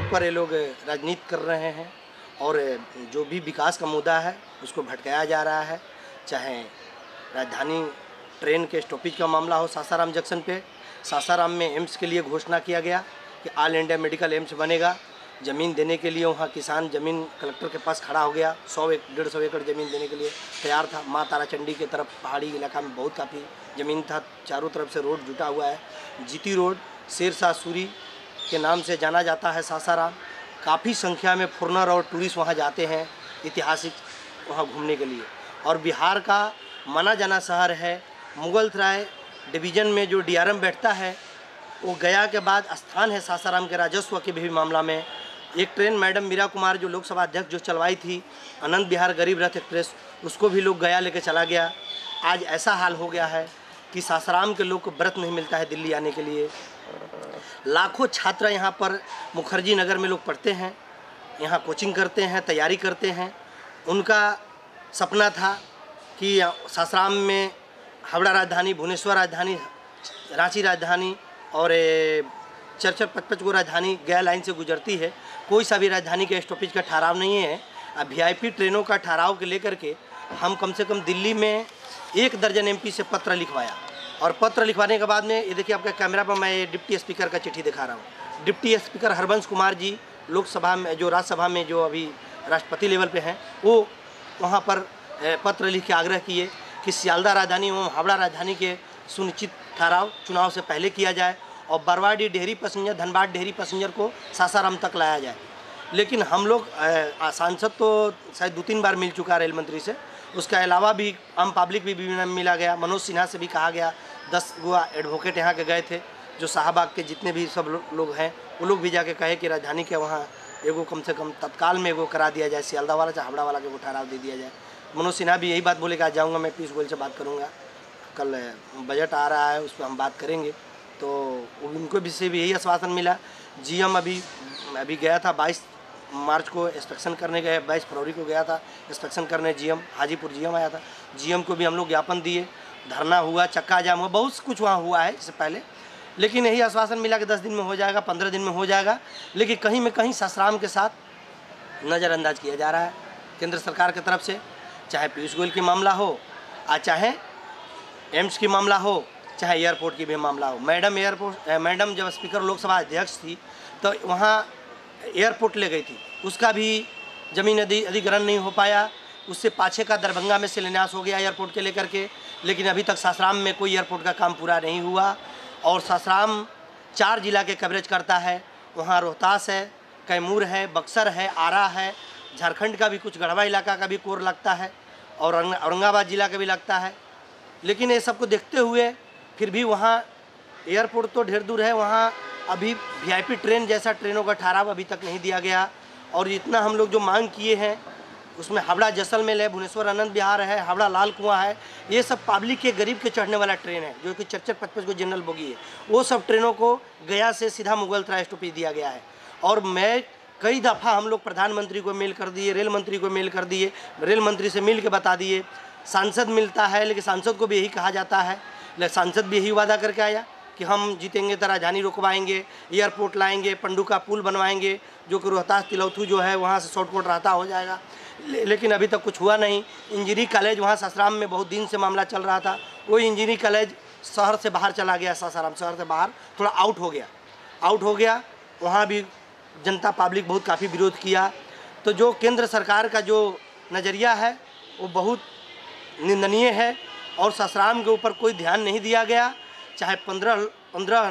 तौर पर ये लोग राजनीति कर रहे हैं और जो भी विकास का मुद्दा है उसको भटकाया जा रहा है। चाहे राजधानी ट्रेन के स्टॉपेज का मामला हो सासाराम जंक्शन पे, सासाराम में एम्स के लिए घोषणा किया गया कि ऑल इंडिया मेडिकल एम्स बनेगा। ज़मीन देने के लिए वहाँ किसान ज़मीन कलेक्टर के पास खड़ा हो गया, 100-150 एकड़ ज़मीन देने के लिए तैयार था। माँ ताराचंडी की तरफ पहाड़ी इलाका में बहुत काफ़ी ज़मीन था, चारों तरफ से रोड जुटा हुआ है। जीती रोड शेरशाह सूरी के नाम से जाना जाता है सासाराम। काफ़ी संख्या में फॉरनर और टूरिस्ट वहाँ जाते हैं ऐतिहासिक वहाँ घूमने के लिए। और बिहार का माना जाना शहर है। मुगलसराय डिवीज़न में जो DRM बैठता है वो गया के बाद स्थान है सासाराम के राजस्व के भी मामला में। एक ट्रेन मैडम मीरा कुमार जो लोकसभा अध्यक्ष जो चलवाई थी आनंद विहार गरीब रथ एक्सप्रेस, उसको भी लोग गया लेके चला गया। आज ऐसा हाल हो गया है कि सासाराम के लोग को व्रत नहीं मिलता है दिल्ली आने के लिए। लाखों छात्र यहाँ पर मुखर्जी नगर में लोग पढ़ते हैं, यहाँ कोचिंग करते हैं, तैयारी करते हैं। उनका सपना था कि सासाराम में हावड़ा राजधानी, भुवनेश्वर राजधानी, रांची राजधानी और 4-5 गो राजधानी गया लाइन से गुजरती है। कोई सा भी राजधानी के स्टॉपेज का ठहराव नहीं है। अब VIP ट्रेनों का ठहराव के लेकर के हम कम से कम दिल्ली में 1 दर्जन MP से पत्र लिखवाया। और पत्र लिखवाने के बाद में ये देखिए आपका कैमरा पर मैं डिप्टी स्पीकर का चिट्ठी दिखा रहा हूँ। डिप्टी स्पीकर हरबंश कुमार जी लोकसभा में जो राज्यसभा में जो अभी राष्ट्रपति लेवल पे हैं, वो वहाँ पर पत्र लिख के आग्रह किए कि सियालदह राजधानी एवं हावड़ा राजधानी के सुनिश्चित ठहराव चुनाव से पहले किया जाए और बरवाडी डेहरी पैसेंजर, धनबाद डेहरी पैसेंजर को सासाराम तक लाया जाए। लेकिन हम लोग सांसद तो शायद 2-3 बार मिल चुका रेल मंत्री से, उसके अलावा भी आम पब्लिक भी मिला गया। मनोज सिन्हा से भी कहा गया, 10 गो एडवोकेट यहाँ के गए थे, जो शाहबाग के जितने भी सब लोग हैं वो लोग भी जाके कहे कि राजधानी के वहाँ एगो कम से कम तत्काल में एगो करा दिया जाए, सियालदह वाला चाहे हावड़ा वाला के वो ठहराव दे दिया जाए। मनोज सिन्हा भी यही बात बोले कि आज जाऊँगा, मैं पीयूष गोयल से बात करूँगा, कल बजट आ रहा है उस पर हम बात करेंगे। तो उनको भी से भी यही आश्वासन मिला। GM अभी गया था 22 मार्च को इंस्पेक्शन करने गए, 22 फरवरी को गया था इंस्पेक्शन करने GM, हाजीपुर GM आया था। GM को भी हम लोग ज्ञापन दिए, धरना हुआ, चक्का जाम हुआ, बहुत कुछ वहाँ हुआ है इससे पहले। लेकिन यही आश्वासन मिला कि 10 दिन में हो जाएगा, 15 दिन में हो जाएगा। लेकिन कहीं में कहीं सासाराम के साथ नज़रअंदाज किया जा रहा है केंद्र सरकार की तरफ से। चाहे पीयूष गोयल की मामला हो, चाहे एम्स की मामला हो, चाहे एयरपोर्ट की भी मामला हो। मैडम जब स्पीकर लोकसभा अध्यक्ष थी तो वहाँ एयरपोर्ट ले गई थी, उसका भी ज़मीन अधिग्रहण नहीं हो पाया। उससे पाछे का दरभंगा में शिलान्यास हो गया एयरपोर्ट के लेकर के, लेकिन अभी तक सासाराम में कोई एयरपोर्ट का काम पूरा नहीं हुआ। और सासाराम 4 जिला के कवरेज करता है। वहाँ रोहतास है, कैमूर है, बक्सर है, आरा है, झारखंड का भी कुछ गढ़वा इलाका का भी कोर लगता है और औरंगाबाद जिला का भी लगता है। लेकिन ये सबको देखते हुए फिर भी वहाँ एयरपोर्ट तो ढेर दूर है, वहाँ अभी VIP ट्रेन जैसा ट्रेनों का ठहराव अभी तक नहीं दिया गया। और इतना हम लोग जो मांग किए हैं उसमें हावड़ा जैसलमेर है, भुवनेश्वर आनंद विहार है, हावड़ा लाल कुआं है, ये सब पब्लिक के गरीब के चढ़ने वाला ट्रेन है जो कि 4-5 को जनरल बोगी है। वो सब ट्रेनों को गया से सीधा मुगलसराय स्टॉपेज दिया गया है। और मैं कई दफ़ा हम लोग प्रधानमंत्री को मेल कर दिए, रेल मंत्री को मेल कर दिए, रेल मंत्री से मिल के बता दिए। सांसद मिलता है लेकिन सांसद को भी यही कहा जाता है, लेकिन सांसद भी यही वादा करके आया कि हम जीतेंगे तो राजधानी रुकवाएंगे, एयरपोर्ट लाएंगे, पंडुका पुल बनवाएंगे जो कि रोहतास तिलौथू जो है वहाँ से शॉर्टकट रास्ता हो जाएगा। लेकिन अभी तक कुछ हुआ नहीं। इंजीनियरिंग कॉलेज वहाँ सासाराम में बहुत दिन से मामला चल रहा था, वो इंजीनियरिंग कॉलेज शहर से बाहर चला गया, सासाराम शहर से बाहर थोड़ा आउट हो गया। वहाँ भी जनता पब्लिक बहुत काफ़ी विरोध किया। तो जो केंद्र सरकार का जो नज़रिया है वो बहुत निंदनीय है और सासाराम के ऊपर कोई ध्यान नहीं दिया गया। चाहे 15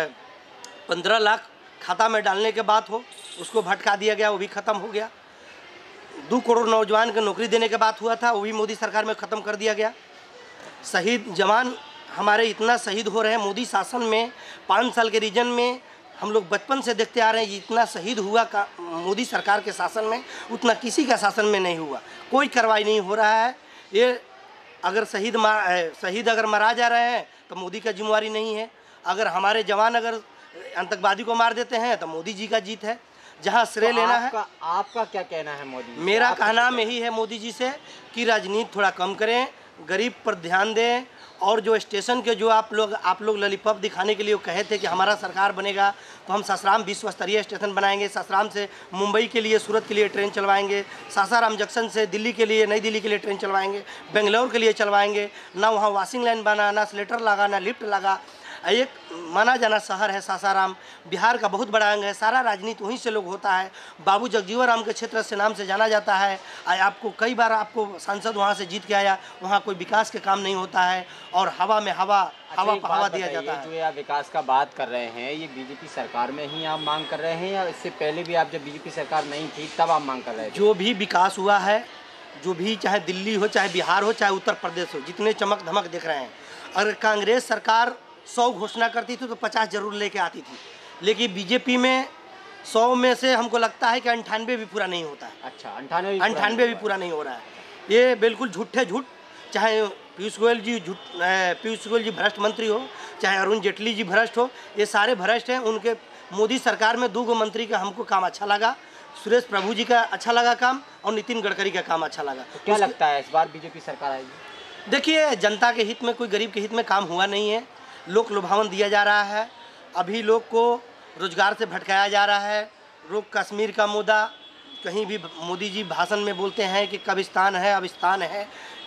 लाख खाता में डालने के बात हो, उसको भटका दिया गया, वो भी ख़त्म हो गया। 2 करोड़ नौजवान को नौकरी देने के बात हुआ था, वो भी मोदी सरकार में ख़त्म कर दिया गया। शहीद जवान हमारे इतना शहीद हो रहे हैं मोदी शासन में। 5 साल के रीजन में हम लोग बचपन से देखते आ रहे हैं, इतना शहीद हुआ का मोदी सरकार के शासन में, उतना किसी का शासन में नहीं हुआ। कोई कार्रवाई नहीं हो रहा है। ये अगर शहीद अगर मारा जा रहे हैं तो मोदी का जिम्मेवारी नहीं है। अगर हमारे जवान अगर आतंकवादी को मार देते हैं तो मोदी जी का जीत है। जहां श्रेय लेना है। आपका क्या कहना है मोदी? मेरा कहना यही है मोदी जी से कि राजनीति थोड़ा कम करें, गरीब पर ध्यान दें। और जो स्टेशन के जो आप लोग लॉलीपॉप दिखाने के लिए कहे थे कि हमारा सरकार बनेगा तो हम सासाराम विश्व स्तरीय स्टेशन बनाएंगे। सासाराम से मुंबई के लिए, सूरत के लिए ट्रेन चलवाएंगे। सासाराम जंक्शन से दिल्ली के लिए, नई दिल्ली के लिए ट्रेन चलवाएंगे। बेंगलोर के लिए चलवाएंगे। ना वहाँ वॉशिंग लाइन बना, ना स्लेटर लगा, ना लिफ्ट लगा। एक माना जाना शहर है सासाराम, बिहार का बहुत बड़ा अंग है। सारा राजनीति वहीं से लोग होता है। बाबू जगजीवन राम के क्षेत्र से नाम से जाना जाता है। आपको कई बार आपको सांसद वहाँ से जीत के आया, वहाँ कोई विकास के काम नहीं होता है और हवा में हवा दिया जाता है। जो आप विकास का बात कर रहे हैं, ये बीजेपी सरकार में ही आप मांग कर रहे हैं या इससे पहले भी आप जब बीजेपी सरकार नहीं थी तब आप मांग कर रहे थे? जो भी विकास हुआ है, जो भी, चाहे दिल्ली हो, चाहे बिहार हो, चाहे उत्तर प्रदेश हो, जितने चमक धमक दिख रहे हैं, अगर कांग्रेस सरकार 100 घोषणा करती थी तो 50 जरूर लेके आती थी। लेकिन बीजेपी में 100 में से हमको लगता है कि 98 भी पूरा नहीं होता है। अच्छा, 98 भी पूरा नहीं हो रहा है। ये बिल्कुल झूठ, चाहे पीयूष गोयल जी भ्रष्ट मंत्री हो, चाहे अरुण जेटली जी भ्रष्ट हो, ये सारे भ्रष्ट हैं। उनके मोदी सरकार में 2 मंत्री का हमको काम अच्छा लगा। सुरेश प्रभु जी का अच्छा लगा काम और नितिन गडकरी का काम अच्छा लगा। तो क्या लगता है इस बार बीजेपी सरकार आएगी? देखिए, जनता के हित में, कोई गरीब के हित में काम हुआ नहीं है। लोक लुभावन दिया जा रहा है। अभी लोग को रोजगार से भटकाया जा रहा है। लोग कश्मीर का मुद्दा, कहीं भी मोदी जी भाषण में बोलते हैं कि कब्रिस्तान है, अबिस्तान है,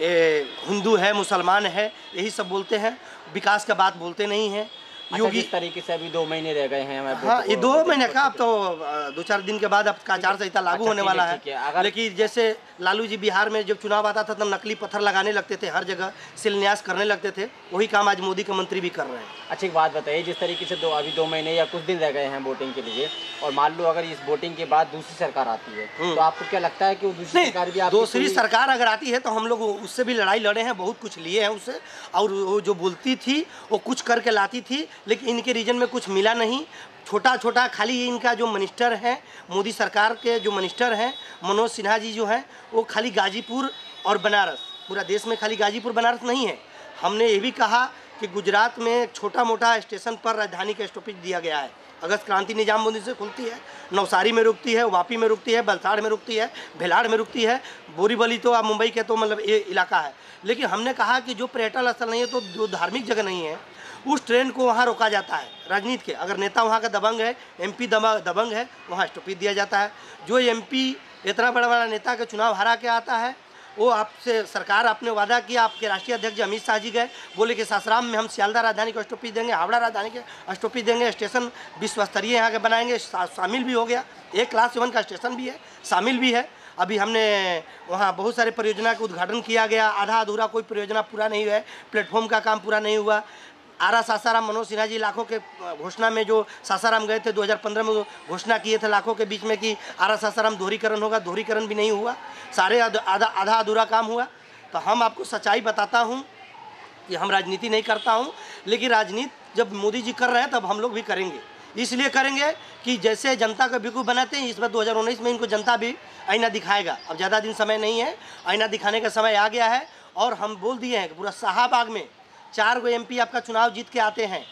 हिंदू है, मुसलमान है, यही सब बोलते हैं। विकास का बात बोलते नहीं हैं। योगी तरीके से अभी 2 महीने रह गए हैं। हाँ, ये 2 महीने का, अब तो 2-4 दिन के बाद अब का आचार संहिता लागू होने वाला है। लेकिन जैसे लालू जी बिहार में जब चुनाव आता था तब नकली पत्थर लगाने लगते थे, हर जगह शिलान्यास करने लगते थे, वही काम आज मोदी के मंत्री भी कर रहे हैं। अच्छा, एक बात बताइए, जिस तरीके से अभी 2 महीने या कुछ दिन रह गए हैं वोटिंग के लिए, और मान लो अगर इस वोटिंग के बाद दूसरी सरकार आती है तो आपको क्या लगता है कि वो दूसरी सरकार भी दूसरी सरकार अगर आती है तो हम लोग उससे भी लड़ाई लड़े हैं, बहुत कुछ लिए हैं उससे, और वो जो बोलती थी वो कुछ करके लाती थी, लेकिन इनके रीजन में कुछ मिला नहीं। छोटा खाली इनका जो मिनिस्टर है, मोदी सरकार के जो मिनिस्टर हैं मनोज सिन्हा जी जो हैं, वो खाली गाजीपुर और बनारस, पूरा देश में खाली गाजीपुर बनारस नहीं है। हमने ये भी कहा कि गुजरात में एक छोटा मोटा स्टेशन पर राजधानी का स्टॉपेज दिया गया है। अगस्त क्रांति निजामुद्दीन से खुलती है, नवसारी में रुकती है, वापी में रुकती है, बलसाड़ में रुकती है, भेलाड़ में रुकती है, बोरीवली तो अब मुंबई के तो मतलब ये इलाका है। लेकिन हमने कहा कि जो पर्यटन स्थल नहीं है, तो जो धार्मिक जगह नहीं है, उस ट्रेन को वहाँ रोका जाता है। राजनीति के अगर नेता वहाँ का दबंग है, एमपी दबंग है, वहाँ स्टॉपेज दिया जाता है। जो एमपी इतना बड़ा नेता के चुनाव हरा के आता है, वो आपसे सरकार आपने वादा किया, आपके राष्ट्रीय अध्यक्ष अमित शाह जी गए, बोले कि सासाराम में हम सियालदह राजधानी को स्टॉपेज देंगे, हावड़ा राजधानी के स्टॉपेज देंगे, स्टेशन विश्व स्तरीय यहाँ के बनाएंगे। शामिल भी हो गया, 1 क्लास 7 का स्टेशन भी है, शामिल भी है। अभी हमने वहाँ बहुत सारे परियोजना का उद्घाटन किया गया, आधा अधूरा कोई परियोजना पूरा नहीं हुआ है, प्लेटफॉर्म का काम पूरा नहीं हुआ। आरा सासाराम मनोज सिन्हा जी लाखों के घोषणा में जो सासाराम गए थे 2015 में, घोषणा किए थे लाखों के बीच में कि आरा सासाराम दोहरीकरण होगा, दोहरीकरण भी नहीं हुआ, सारे आधा अधूरा काम हुआ। तो हम आपको सच्चाई बताता हूँ कि हम राजनीति नहीं करता हूँ, लेकिन राजनीति जब मोदी जी कर रहे हैं तब हम लोग भी करेंगे। इसलिए करेंगे कि जैसे जनता को बेवकूफ़ बनाते हैं, इस बार 2019 में इनको जनता भी आईना दिखाएगा। अब ज़्यादा दिन समय नहीं है, आईना दिखाने का समय आ गया है। और हम बोल दिए हैं कि पूरा शाहबाग में 4 गो एमपी आपका चुनाव जीत के आते हैं।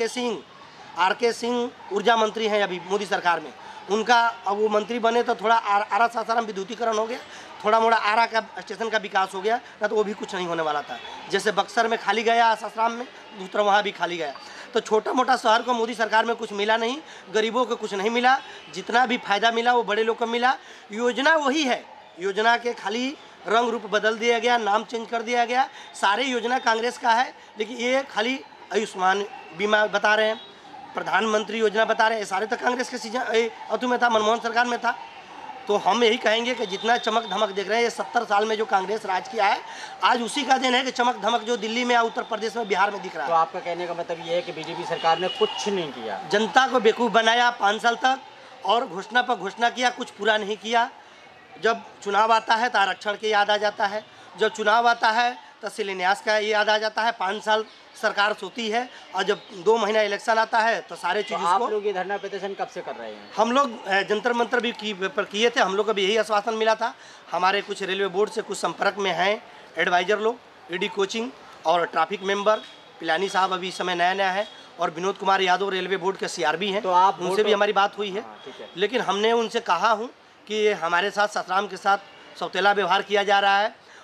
आर के सिंह ऊर्जा मंत्री हैं अभी मोदी सरकार में, उनका अब वो मंत्री बने तो थोड़ा आरा सासाराम विद्युतीकरण हो गया, थोड़ा मोड़ा आरा का स्टेशन का विकास हो गया, ना तो वो भी कुछ नहीं होने वाला था। जैसे बक्सर में खाली गया सासाराम में, दूसरा वहाँ भी खाली गया। तो छोटा मोटा शहर को मोदी सरकार में कुछ मिला नहीं, गरीबों को कुछ नहीं मिला। जितना भी फायदा मिला वो बड़े लोग को मिला। योजना वही है, योजना के खाली रंग रूप बदल दिया गया, नाम चेंज कर दिया गया। सारे योजना कांग्रेस का है, लेकिन ये खाली आयुष्मान बीमा बता रहे हैं, प्रधानमंत्री योजना बता रहे हैं, सारे तो कांग्रेस के सीजन अतु में था, मनमोहन सरकार में था। तो हम यही कहेंगे कि जितना चमक धमक देख रहे हैं, ये 70 साल में जो कांग्रेस राज किया है, आज उसी का दिन है कि चमक धमक जो दिल्ली में, उत्तर प्रदेश में, बिहार में दिख रहा है। तो आपका कहने का मतलब ये है कि बीजेपी सरकार ने कुछ नहीं किया, जनता को बेवकूफ़ बनाया 5 साल तक, और घोषणा पर घोषणा किया, कुछ पूरा नहीं किया। जब चुनाव आता है तो आरक्षण के याद आ जाता है, जब चुनाव आता है तो शिलान्यास का याद आ जाता है। 5 साल सरकार सोती है, और जब 2 महीना इलेक्शन आता है तो सारे चीज़ों को। आप लोग ये धरना प्रदर्शन कब से कर रहे हैं? हम लोग जंतर मंतर भी किए थे, हम लोग को भी यही आश्वासन मिला था। हमारे कुछ रेलवे बोर्ड से कुछ संपर्क में हैं एडवाइज़र लोग, ईडी कोचिंग और ट्रैफिक मेंबर पिलानी साहब अभी इस समय नया है, और विनोद कुमार यादव रेलवे बोर्ड के सीआरबी हैं, तो आप उनसे भी हमारी बात हुई है। लेकिन हमने उनसे कहा हूँ कि हमारे साथ सासाराम के साथ सौतेला व्यवहार किया जा रहा है,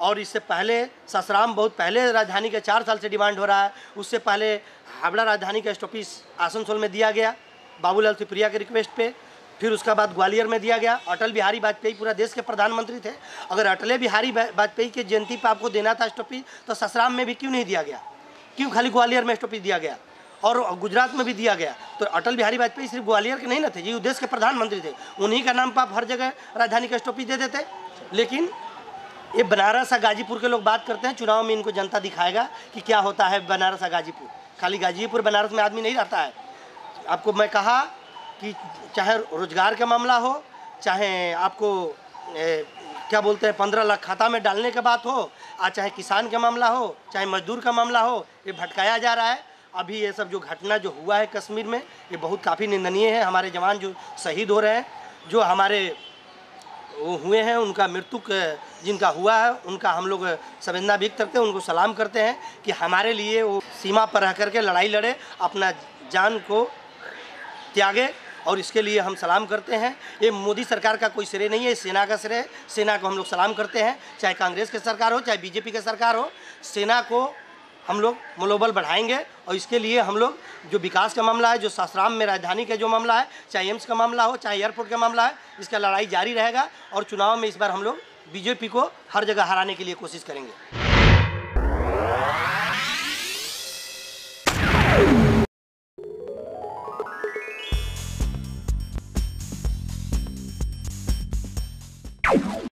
और इससे पहले ससराम बहुत पहले राजधानी का 4 साल से डिमांड हो रहा है। उससे पहले हावड़ा राजधानी का स्टॉपेज आसनसोल में दिया गया बाबूलाल सुप्रिया के रिक्वेस्ट पे। फिर उसका बाद ग्वालियर में दिया गया। अटल बिहारी वाजपेयी पूरा देश के प्रधानमंत्री थे। अगर अटल बिहारी वाजपेयी के जयंती पर आपको देना था स्टॉपेज, तो ससराम में भी क्यों नहीं दिया गया? क्यों खाली ग्वालियर में स्टॉपेज दिया गया और गुजरात में भी दिया गया? तो अटल बिहारी वाजपेयी सिर्फ ग्वालियर के नहीं ना थे जी, देश के प्रधानमंत्री थे। उन्हीं का नाम पर आप हर जगह राजधानी का स्टॉपेज दे देते। लेकिन ये बनारस और गाजीपुर के लोग बात करते हैं, चुनाव में इनको जनता दिखाएगा कि क्या होता है बनारस और गाजीपुर। खाली गाजीपुर बनारस में आदमी नहीं रहता है। आपको मैं कहा कि चाहे रोजगार का मामला हो, चाहे आपको क्या बोलते हैं 15 लाख खाता में डालने की बात हो, चाहे किसान का मामला हो, चाहे मजदूर का मामला हो, ये भटकाया जा रहा है। अभी ये सब जो घटना जो हुआ है कश्मीर में, ये बहुत काफ़ी निंदनीय है। हमारे जवान जो शहीद हो रहे हैं, जो हमारे वो हुए हैं, उनका मृत्यु जिनका हुआ है, उनका हम लोग संवेदना व्यक्त करते हैं, उनको सलाम करते हैं कि हमारे लिए वो सीमा पर रह करके लड़ाई लड़े, अपना जान को त्यागे, और इसके लिए हम सलाम करते हैं। ये मोदी सरकार का कोई श्रेय नहीं है, सेना का श्रेय। सेना को हम लोग सलाम करते हैं, चाहे कांग्रेस की सरकार हो, चाहे बीजेपी की सरकार हो। सेना को हम लोग मनोबल बढ़ाएंगे, और इसके लिए हम लोग जो विकास का मामला है, जो ससराम में राजधानी का जो मामला है, चाहे एम्स का मामला हो, चाहे एयरपोर्ट का मामला है, इसका लड़ाई जारी रहेगा। और चुनाव में इस बार हम लोग बीजेपी को हर जगह हराने के लिए कोशिश करेंगे।